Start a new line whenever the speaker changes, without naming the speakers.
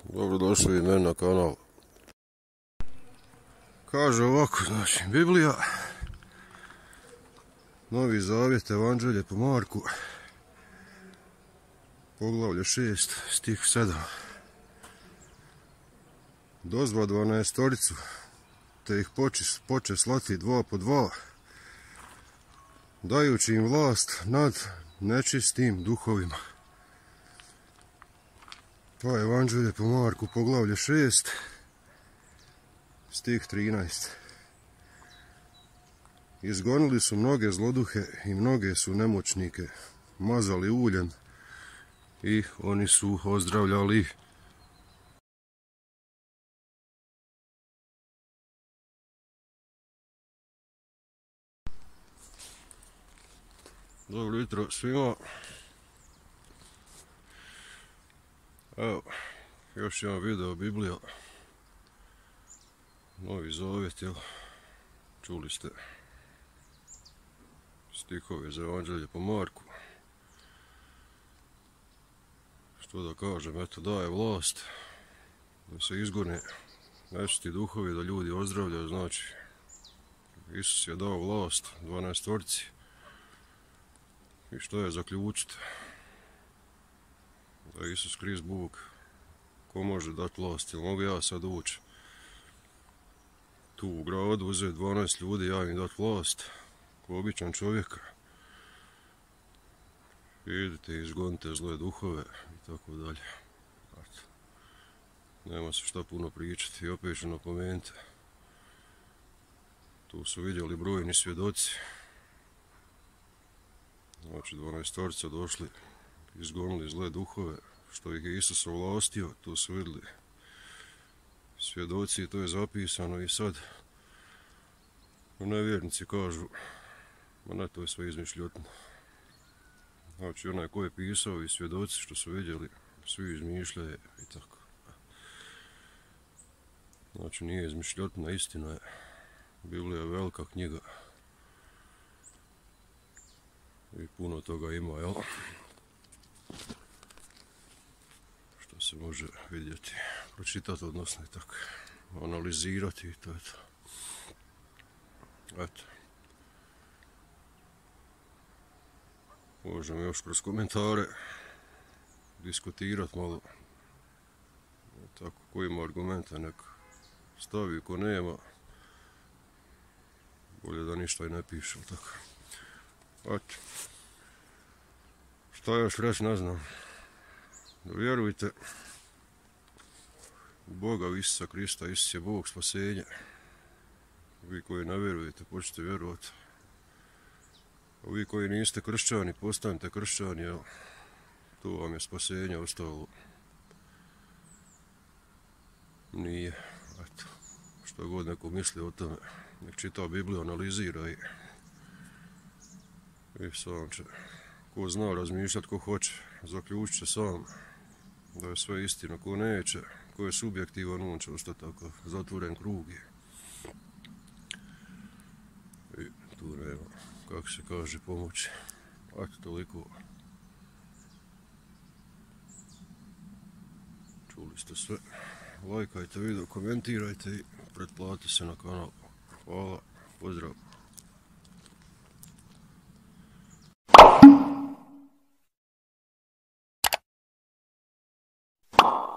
Dobrodošli i meni na kanal. Kaže ovako, znači, Biblija, Novi Zavjet, Evanđelje po Marku, poglavlje 6, stih 7. Dozva 12-toricu, te ih poče slati dva po dva, dajući im vlast nad nečistim duhovima. Pa Evanđelje po Marku, poglavlje 6, stih 13. Izgonili su mnoge zloduhe i mnoge su nemoćnike mazali uljem i oni su ozdravljali. Dobro jutro svima. Evo, još jedan video Biblija, Novi Zavjet, jel? Čuli ste stihove za Evanđelje po Marku. Što da kažem, eto, daje vlast da se izgone nečisti duhovi, da ljudi ozdravljaju. Znači, Isus je dao vlast 12-torici. I što je zaključiti? Da je Isus Krist Bog. Ko može dati vlast? Jel mogu ja sad ući tu u gradu, uzeti 12 ljudi, ja im dati vlast ko običan čovjeka? Idite, izgonite zle duhove i tako dalje. Nema se šta puno pričati. I opet ću napomenuti, tu su vidjeli brojni svjedoci. Znači, 12-torica došli, izgonili zle duhove, što ih je Isus ovlastio, to su vidjeli svjedoci i to je zapisano. I sad nevjernici kažu, ma ne, to je sve izmišljotno. Znači, onaj ko je pisao i svjedoci što su vidjeli, svi izmišljaju i tako. Znači, nije izmišljotna, istina je. Biblija je velika knjiga i puno toga ima, jel? Što se može vidjeti, pročitati, odnosno i tako analizirati i to je to. Eto. Možemo još kroz komentare diskutirati malo. Tako, ko ima argumenta nek stavi, ko nema, bolje da ništa i ne piše, tako. Eto. Šta još reći, ne znam. Vjerujte u Boga, u Isusa Krista. Isus je Bog, spasenje. Vi koji ne vjerujete, počnite vjerovati. A vi koji niste kršćani, postanite kršćani, jel? To vam je spasenje, ostalo nije. Eto, što god neko misli o tome, nek čita Bibliju, analizira i sam će, ko zna razmišljati, ko hoće, zaključit će sam da je sve istina. Ko neće, ko je subjektivan, on će ostati tako zatvoren krug. I tu nema, kako se kaže, pomoći. Eto, toliko. Čuli ste sve. Lajkajte video, komentirajte i pretplatite se na kanal. Hvala, pozdrav.